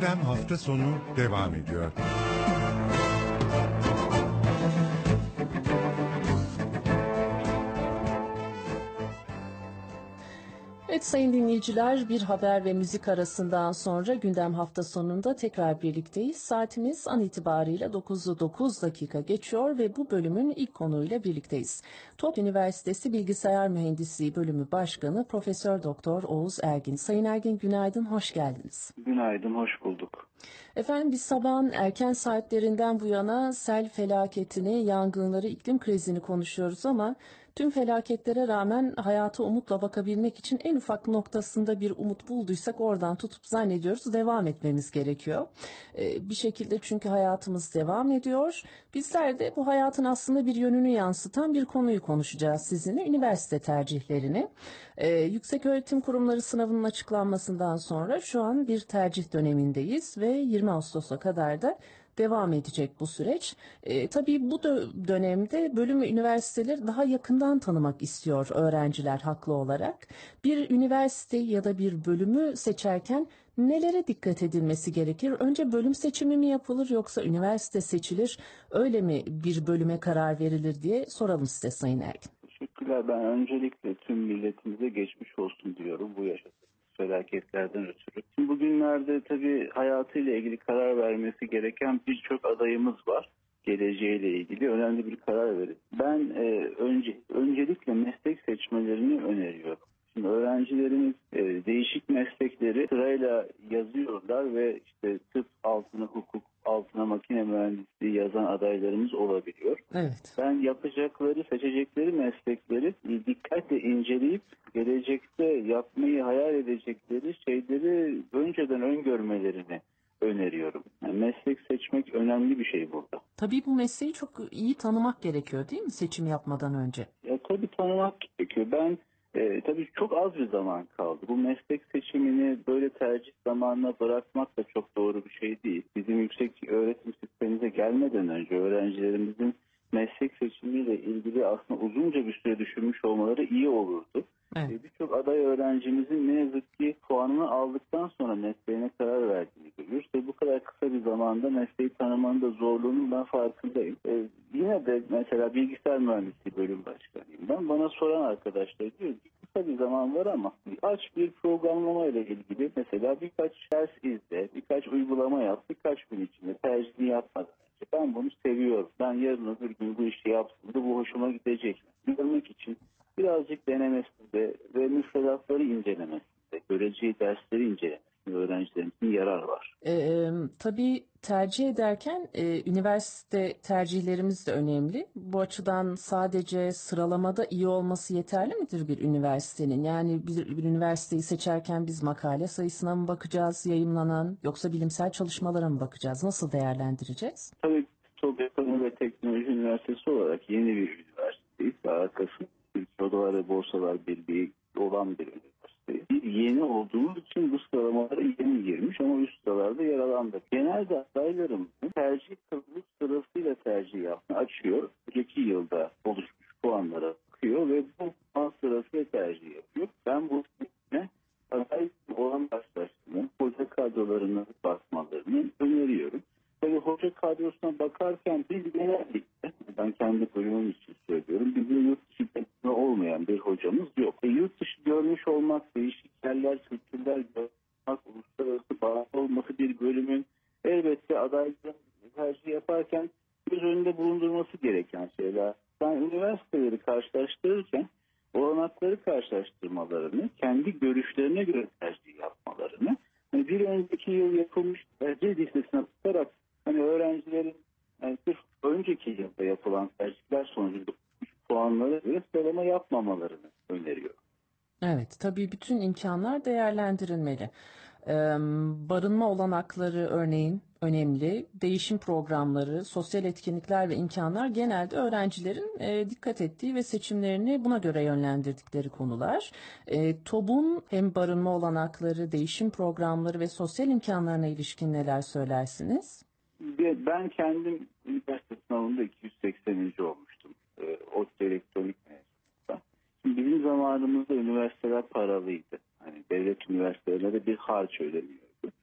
Gündem hafta sonu devam ediyor. Evet sayın dinleyiciler, bir haber ve müzik arasından sonra gündem hafta sonunda tekrar birlikteyiz. Saatimiz an itibariyle 9'u 9 dakika geçiyor ve bu bölümün ilk konuyla birlikteyiz. TOP Üniversitesi Bilgisayar Mühendisliği Bölümü Başkanı Profesör Doktor Oğuz Ergin. Sayın Ergin, günaydın, hoş geldiniz. Günaydın, hoş bulduk. Efendim, biz sabahın erken saatlerinden bu yana sel felaketini, yangınları, iklim krizini konuşuyoruz ama tüm felaketlere rağmen hayata umutla bakabilmek için en ufak noktasında bir umut bulduysak oradan tutup zannediyoruz devam etmemiz gerekiyor. Bir şekilde çünkü hayatımız devam ediyor. Bizler de bu hayatın aslında bir yönünü yansıtan bir konuyu konuşacağız sizinle, üniversite tercihlerini. Yükseköğretim kurumları sınavının açıklanmasından sonra şu an bir tercih dönemindeyiz ve 20 Ağustos'a kadar da devam edecek bu süreç. Tabii bu dönemde bölüm ve üniversiteleri daha yakından tanımak istiyor öğrenciler haklı olarak. Bir üniversiteyi ya da bir bölümü seçerken nelere dikkat edilmesi gerekir? Önce bölüm seçimi mi yapılır yoksa üniversite seçilir, öyle mi bir bölüme karar verilir diye soralım size Sayın Ergin. Teşekkürler. Ben öncelikle tüm milletimize geçmiş olsun diyorum bu yaşadığımız felaketlerden ötürü. Şimdi bugünlerde tabii hayatıyla ilgili karar vermesi gereken birçok adayımız var. Geleceğiyle ilgili önemli bir karar verin. Ben öncelikle meslek seçmelerini öneriyorum. Şimdi öğrencilerimiz değişik meslekleri sırayla yazıyorlar ve işte tıp altına hukuk, altına makine mühendisliği yazan adaylarımız olabiliyor. Evet. Ben yapacakları, seçecekleri meslekleri dikkatle inceleyip gelecekte yapmayı hayal edecekleri şeyleri önceden öngörmelerini öneriyorum. Yani meslek seçmek önemli bir şey burada. Tabii bu mesleği çok iyi tanımak gerekiyor değil mi seçim yapmadan önce? Tabii tanımak gerekiyor. Ben tabii çok az bir zaman kaldı. Bu meslek seçimini böyle tercih zamanına bırakmak da çok doğru bir şey değil. Bizim yüksek öğretim sistemimize gelmeden önce öğrencilerimizin meslek seçimiyle ilgili aslında uzunca bir süre düşünmüş olmaları iyi olurdu. Evet. Birçok aday öğrencimizin ne yazık ki puanını aldıktan sonra mesleğine karar verdiğini görüyoruz. Ve bu kadar kısa bir zamanda mesleği tanımanın da zorluğunun ben farkındayım. Yine de mesela bilgisayar mühendisliği bölüm başkanıyım ben. Bana soran arkadaşlar diyor ki kısa bir zaman var ama aç bir programlama ile ilgili mesela birkaç ders izle, birkaç uygulama yap, birkaç gün içinde tercihini yapmadan önce. Ben bunu seviyorum. Ben yarın öbür gün bu işi yaptığımda bu hoşuma gidecek. Görmek için birazcık denemesinde ve müfredatları incelemesinde, göreceği dersleri incelemesinde öğrencilerimizin yarar var. Tabii tercih ederken üniversite tercihlerimiz de önemli. Bu açıdan sadece sıralamada iyi olması yeterli midir bir üniversitenin? Yani bir üniversiteyi seçerken biz makale sayısına mı bakacağız, yayımlanan, yoksa bilimsel çalışmalara mı bakacağız? Nasıl değerlendireceğiz? Tabii TOB Ekonomi ve Teknoloji Üniversitesi olarak yeni bir üniversiteyiz. Arkasında Türkiye Odalar ve Borsalar Birliği olan bir üniversite. Yeni olduğumuz için bu sıralamalara yeni girmiş ama üst sıralarda yer alan da. Genelde adaylarımızın tercih kılavuz sırasıyla tercih yapmayı açıyor. Önceki yılda oluşmuş puanlara bakıyor ve bu puan sırasıyla tercih yapıyor. Ben bu seçime aday olan karşılaştırmanın hoca kadrolarına bakmalarını öneriyorum. Tabii hoca kadrosuna bakarken biz genellikle, ben kendi bölümüm için söylüyorum, bizim yurt dışı deneyimi olmayan bir hocamız yok. Yurt dışı görmüş olmak, değişik yerler, kültürler görmek, uluslararası bağlı olması bir bölümün elbette adayların tercih yaparken göz önünde bulundurması gereken şeyler. Ben üniversiteleri karşılaştırırken olanakları karşılaştırmalarını, kendi görüşlerine göre tercih yapmalarını, bir önceki yıl yapılmış tercih listesine tutarak öğrencilerin sırf önceki yılda yapılan tercihler sonucunda puanları ve sıralama yapmamalarını öneriyor. Evet, tabii bütün imkanlar değerlendirilmeli. Barınma olanakları örneğin önemli. Değişim programları, sosyal etkinlikler ve imkanlar genelde öğrencilerin dikkat ettiği ve seçimlerini buna göre yönlendirdikleri konular. TOB'un hem barınma olanakları, değişim programları ve sosyal imkanlarına ilişkin neler söylersiniz? Ben kendim üniversite sınavında 280. olmuştum. ODTÜ elektronik mezununda. Şimdi bizim zamanımızda üniversiteler paralıydı. Hani devlet üniversitelerine de bir harç ödeniyordu.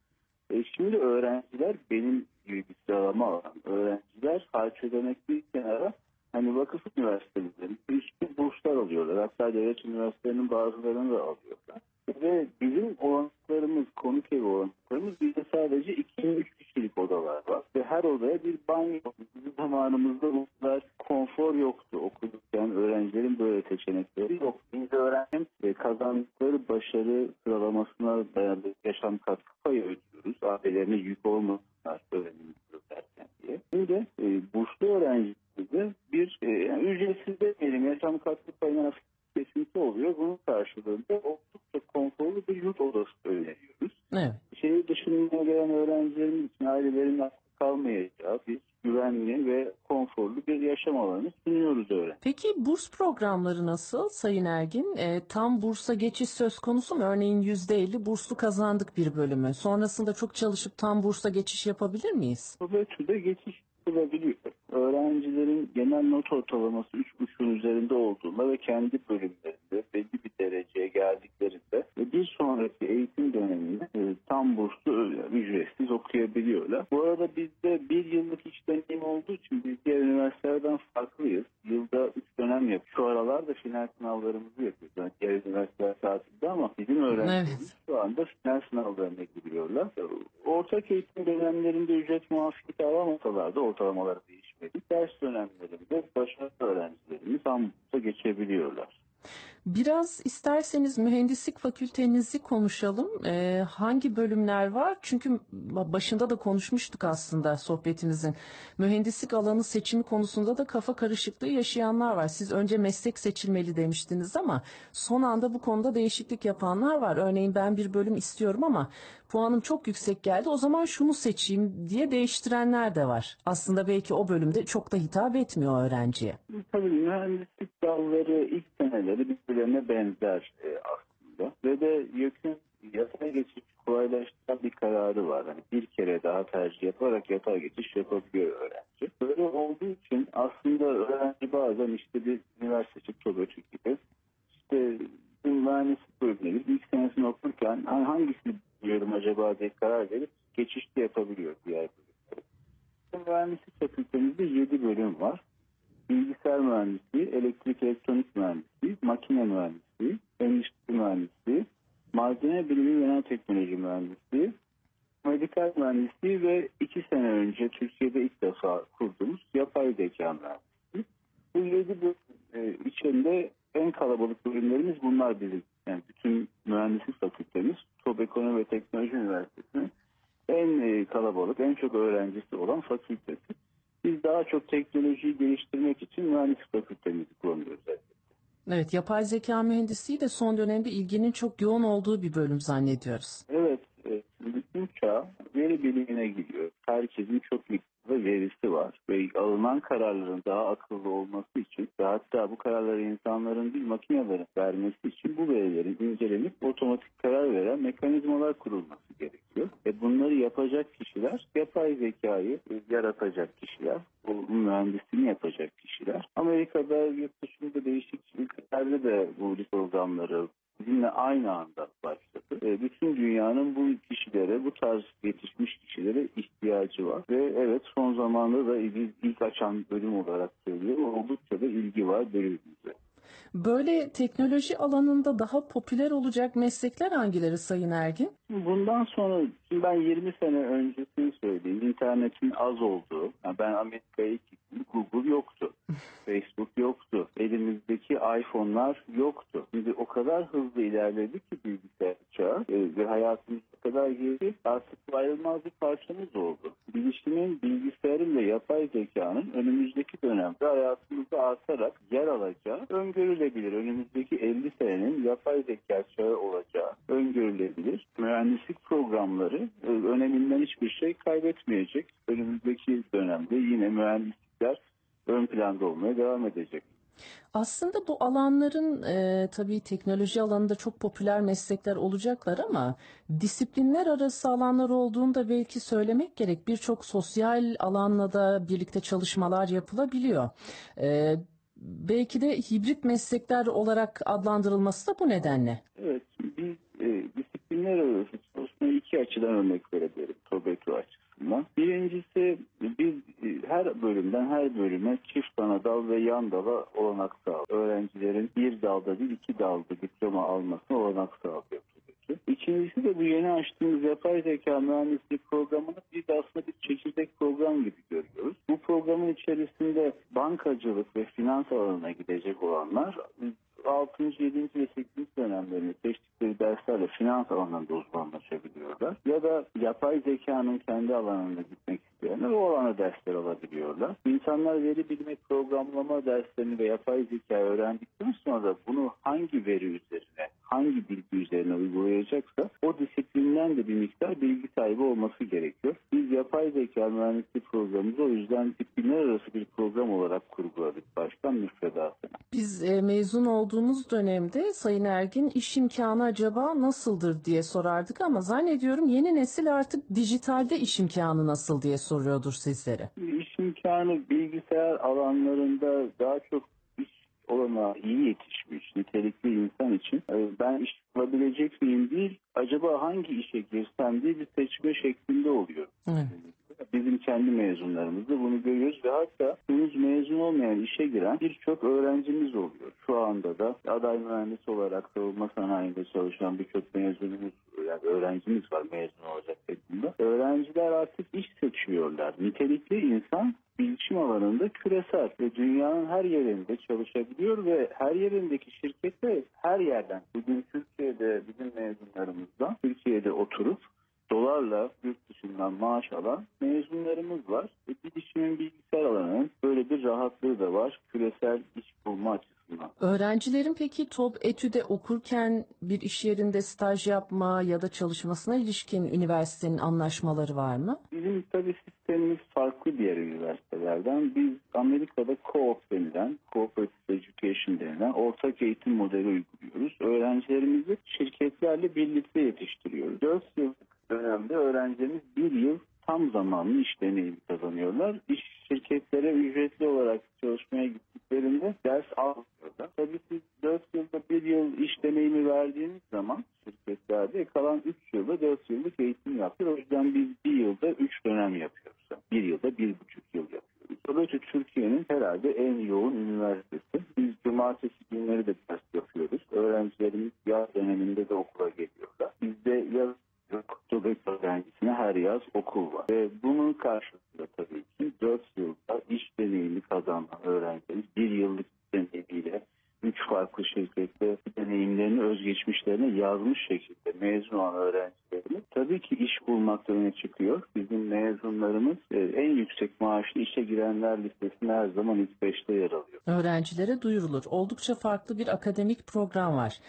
Şimdi öğrenciler benim gibi bir sıralama alan öğrenciler harç ödemek bir kenara hani vakıf üniversitelerinin üstün burslar alıyorlar. Hatta devlet üniversitelerinin bazılarını da alıyorlar. Ve bizim olanaklarımız, konuk evi olanaklarımız bizde sadece 2-3 kişilik odalar var. Ve her odaya bir banyo. Bizim zamanımızda bu kadar konfor yoktu. Okurken öğrencilerin böyle seçenekleri yok. Biz öğrencim kazandıkları başarı sıralamasına dayalı yaşam katkı payı ödüyoruz. Ailelerine yük olmasınlar öğrenim derken diye. Şimdi burslu öğrencilerde bir yani ücretsiz demeyelim yaşam katkı payına nasıl kesinti oluyor. Bunun karşılığında oldukça konforlu bir yurt odası öneriyoruz. Evet. Şehir dışından gelen öğrencilerimiz için ailelerin aklı kalmayacağı bir güvenli ve konforlu bir yaşam alanı sunuyoruz öğrenci. Peki burs programları nasıl Sayın Ergin? Tam bursa geçiş söz konusu mu? Örneğin %50 burslu kazandık bir bölümü. Sonrasında çok çalışıp tam bursa geçiş yapabilir miyiz? Bu türde geçiş yapılabiliyor. Öğrencilerin genel not ortalaması 3,5'ün üzerinde olduğunda ve kendi bölümlerinde belli bir dereceye geldiklerinde bir sonraki eğitim döneminde tam burslu ücretsiz okuyabiliyorlar. Bu arada bizde bir yıllık iş deneyim olduğu için biz diğer üniversitelerden farklıyız. Yılda 3 dönem yapıyoruz. Şu aralarda final sınavlarımızı yapıyoruz. Yani diğer üniversiteler tatilde ama bizim öğrencilerimiz şu anda final sınavlarına giriyorlar. Ortak eğitim dönemlerinde ücret muafiyeti alamasalar da ortalamaları değişmedi. Ders dönemlerinde başarılı öğrencilerimiz tam bursa geçebiliyorlar. Biraz isterseniz mühendislik fakültenizi konuşalım. Hangi bölümler var? Çünkü başında da konuşmuştuk aslında sohbetimizin. Mühendislik alanı seçimi konusunda da kafa karışıklığı yaşayanlar var. Siz önce meslek seçilmeli demiştiniz ama son anda bu konuda değişiklik yapanlar var. Örneğin ben bir bölüm istiyorum ama puanım çok yüksek geldi. O zaman şunu seçeyim diye değiştirenler de var. Aslında belki o bölümde çok da hitap etmiyor öğrenciye. Tabii mühendislik dalları ilk seneleri birbirlerine benzer aslında. Ve de YÖK'ün yatay geçiş kolaylaştıran bir kararı var. Hani bir kere daha tercih yaparak yatay geçiş yapabiliyor öğrenci. Böyle olduğu için aslında öğrenci bazen işte bir üniversite çıktı gibi işte bu mühendislik bölümleri ilk senesini okurken hangisini biliyorum acaba diye karar verip geçişte yapabiliyor diğer bölümlere. Mühendislik fakültemizde 7 bölüm var. Bilgisayar mühendisliği, elektrik elektronik mühendisliği, makine mühendisliği, endüstri mühendisliği, malzeme bilimi ve nanoteknoloji mühendisliği, medikal mühendisliği ve 2 sene önce Türkiye'de ilk defa kurduğumuz yapay zeka mühendisliği. Bu 7 bölüm içinde en kalabalık bölümlerimiz bunlar bizim. Yani bütün mühendislik fakültemiz TOB Ekonomi ve Teknoloji Üniversitesi'nin en kalabalık, en çok öğrencisi olan fakültesi. Biz daha çok teknolojiyi geliştirmek için mühendislik fakültemizi kullanıyoruz. Evet, yapay zeka mühendisliği de son dönemde ilginin çok yoğun olduğu bir bölüm zannediyoruz. Evet, bütün çağ veri bilimine gidiyor. Herkesin çok miktarda verisi var ve alınan kararların daha akıllı olması için ve hatta bu kararları insanların değil makinelerin vermesi için bu verilerin incelenip otomatik karar veren mekanizmalar kurulması gerekiyor. Bunları yapacak kişiler, yapay zekayı yaratacak kişiler, bu mühendisliğini yapacak kişiler. Amerika'da, yurt dışında değişik ülkelerde de bu programları bizimle aynı anda başladı. Bütün dünyanın bu kişilere, bu tarz yetişmiş kişilere ihtiyacı var. Ve evet son zamanda da biz ilk açan bölüm olarak söylüyorum. Oldukça da ilgi var bölümümüze. Böyle teknoloji alanında daha popüler olacak meslekler hangileri Sayın Ergin? Bundan sonra ben 20 sene öncesini söyleyeyim. İnternetin az olduğu. Yani ben Amerika'ya ilk gittim. Google yoktu. Facebook yoktu. Elimizdeki iPhone'lar yoktu. Şimdi o kadar hızlı ilerledi ki bilgisayar çağı ve hayatımız o kadar girdi. Artık ayrılmaz bir parçamız oldu. Bilişimin, bilgisayarın ve yapay zekanın önümüzdeki dönemde hayatımızda artarak yer alacağı öngörülebilir. Önümüzdeki 50 senenin yapay zeka çağı olacağı öngörülebilir. Mühendislik programları öneminden hiçbir şey kaybetmeyecek. Önümüzdeki dönemde yine mühendislikler ön planda olmaya devam edecek. Aslında bu alanların tabii teknoloji alanında çok popüler meslekler olacaklar ama disiplinler arası alanlar olduğunu da belki söylemek gerek. Birçok sosyal alanla da birlikte çalışmalar yapılabiliyor. Belki de hibrit meslekler olarak adlandırılması da bu nedenle. Evet, biz disiplinler arası çalışmaya iki açıdan örnek verebilirim. TOBETO açısından. Birincisi biz her bölümden her bölüme çift ana dal ve yan dala olanak sağlıyor. Öğrencilerin bir dalda değil 2 dalda diploma almasına olanak sağlıyor. İkincisi de bu yeni açtığımız yapay zeka mühendisliği programını biz aslında bir çekirdek program gibi görüyoruz. Bu programın içerisinde bankacılık ve finans alanına gidecek olanlar 6. 7. ve 8. dönemlerinde seçtikleri derslerle finans alanında uzmanlaşabiliyorlar. Ya da yapay zekanın kendi alanına gitmek isteyenler o alana dersler alabiliyorlar. İnsanlar veri bilimi programlama derslerini ve yapay zeka öğrendikten sonra bunu hangi veri üzerine, hangi bilgi üzerine uygulayacaksa o disiplinden de bir miktar bilgi sahibi olması gerekiyor. Biz yapay zeka mühendisliği programımızı o yüzden disiplinler arası bir program olarak kurguladık baştan müfredatına. Biz mezun olduğumuz dönemde Sayın Ergin iş imkanı acaba nasıldır diye sorardık ama zannediyorum yeni nesil artık dijitalde iş imkanı nasıl diye soruyordur sizlere. İş imkanı bilgisayar alanlarında daha çok iş olanağı iyi yetişmiş nitelikli insan için ben iş bulabilecek miyim değil, acaba hangi işe girsem diye bir seçme şeklinde oluyor. Evet. Bizim kendi mezunlarımızda bunu görüyoruz ve hatta henüz mezun olmayan işe giren birçok öğrencimiz oluyor. Şu anda da aday mühendis olarak savunma sanayinde çalışan birçok mezunumuz, yani öğrencimiz var mezun olacak şeklinde. Öğrenciler artık iş seçiyorlar. Nitelikli insan bilişim alanında küresel ve dünyanın her yerinde çalışabiliyor ve her yerindeki şirkette her yerden, bugün Türkiye'de bizim mezunlarımızdan Türkiye'de oturup dolarla yurt dışından maaş alan mezunlarımız var. Bilişimin bilgisayar alanının böyle bir rahatlığı da var küresel iş bulma açısından. Öğrencilerin peki TOBETÜ'de okurken bir iş yerinde staj yapma ya da çalışmasına ilişkin üniversitenin anlaşmaları var mı? Bizim tabii sistemimiz farklı diğer üniversitelerden. Biz Amerika'da Co-op denilen, Cooperative Education denilen ortak eğitim modeli uyguluyoruz. Öğrencilerimizi şirketlerle birlikte yetiştiriyoruz. 4 yıllık dönemde öğrencilerimiz 1 yıl tam zamanlı iş deneyimi kazanıyorlar. İş şirketlere ücretli olarak çalışmaya gittiklerinde ders almıyorlar. Tabii siz 4 yılda 1 yıl iş deneyimi verdiğiniz zaman şirketlerde kalan 3 yılda 4 yıllık eğitim yapıyor. O yüzden biz 1 yılda 3 dönem yapıyoruz. 1 yılda 1,5 yıl yapıyoruz. Dolayısıyla Türkiye'nin herhalde en yoğun üniversitesi. Biz cumartesi günleri de ders yapıyoruz. Öğrencilerimiz yaz döneminde de okula geliyorlar. Bizde yaz yok. TOBETO öğrencisine her yaz okul var. Ve bunun karşılığında tabii ki 4 yılda iş deneyimi kazanan öğrencilerimiz 1 yıllık deneyimiyle 3 farklı şirkette deneyimlerini, özgeçmişlerini yazmış şekilde mezun olan öğrencilerimiz tabii ki iş bulmakta öne çıkıyor. Bizim mezunlarımız en yüksek maaşlı işe girenler listesinde her zaman ilk 5'te yer alıyor. Öğrencilere duyurulur. Oldukça farklı bir akademik program var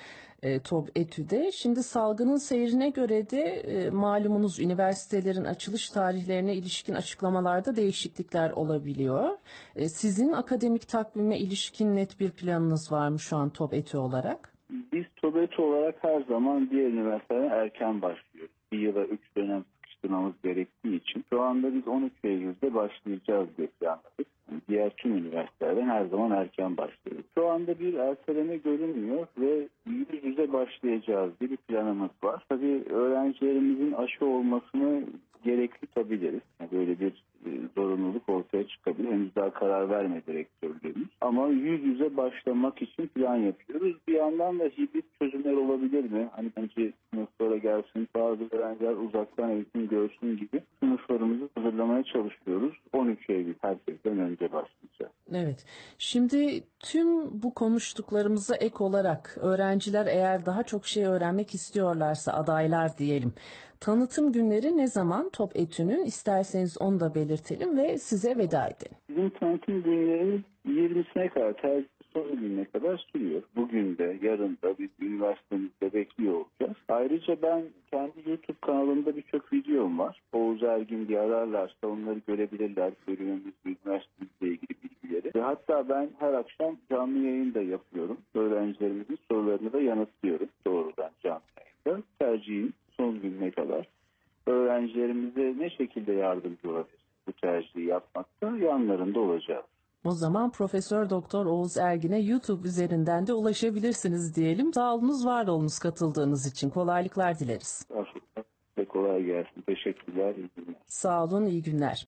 TOBETÜ'de. Şimdi salgının seyrine göre de malumunuz üniversitelerin açılış tarihlerine ilişkin açıklamalarda değişiklikler olabiliyor. Sizin akademik takvime ilişkin net bir planınız var mı şu an TOBETÜ olarak? Biz TOBETO olarak her zaman diğer üniversitelere erken başlıyoruz. 1 yıla 3 dönem sıkıştırmamız gerektiği için şu anda biz 13 Eylül'de başlayacağız diye planladık. Diğer tüm üniversitelerden her zaman erken başlıyoruz. Şu anda bir erteleme görünmüyor ve yüz yüze başlayacağız diye bir planımız var. Tabii öğrencilerimizin aşı olmasını gerekli tutabiliriz. Yani böyle bir zorunluluk ortaya çıkabilir. Henüz daha karar vermedi rektörlüğümüz. Ama yüz yüze başlamak için plan yapıyoruz. Bir yandan da hibrit çözümler olabilir mi? Hani bence sınıflara gelsin, bazı öğrenciler uzaktan eğitim görsün gibi sınıflarımızı hazırlamaya çalışıyoruz. 13 Eylül herkesten önce başlayacağız. Evet. Şimdi tüm bu konuştuklarımıza ek olarak öğrenciler eğer daha çok şey öğrenmek istiyorlarsa adaylar diyelim. Tanıtım günleri ne zaman TOBETÜ'nün? İsterseniz onu da belirtelim ve size veda edelim. Bizim tanıtım günlerimiz 20'sine kadar, tercih son gününe kadar sürüyor. Bugün de, yarın da biz üniversitemizde bekliyor olacağız. Ayrıca ben kendi YouTube kanalımda birçok videom var. Oğuz Ergin diye ararlarsa onları görebilirler. Bölümümüz, üniversitemizle ilgili bilgileri. Ve hatta ben her akşam canlı yayın da yapıyorum. Öğrencilerimizin sorularını da yanıtlıyorum doğrudan canlı yayında. Tercihim son gününe kadar öğrencilerimize ne şekilde yardımcı olabilir bu tercihi yapmakta yanlarında olacağız. O zaman Profesör Doktor Oğuz Ergin'e YouTube üzerinden de ulaşabilirsiniz diyelim. Sağ olunuz, var olunuz katıldığınız için. Kolaylıklar dileriz. Afiyet olsun. Kolay gelsin. Teşekkürler. İyi günler. Sağ olun, iyi günler.